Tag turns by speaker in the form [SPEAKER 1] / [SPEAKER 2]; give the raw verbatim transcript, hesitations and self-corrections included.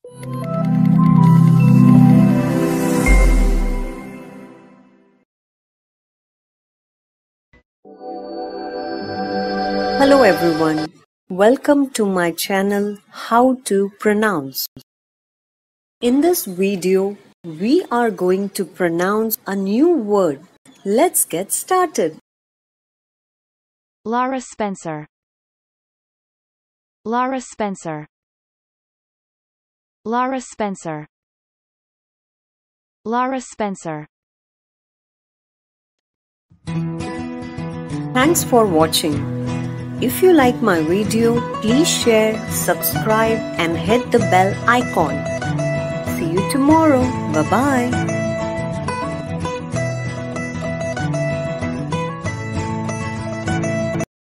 [SPEAKER 1] Hello everyone, welcome to my channel How to Pronounce. In this video, we are going to pronounce a new word. Let's get started.
[SPEAKER 2] Lara Spencer. Lara Spencer. Lara Spencer. Lara Spencer.
[SPEAKER 1] Thanks for watching. If you like my video, please share, subscribe and hit the bell icon. See you tomorrow. Bye-bye.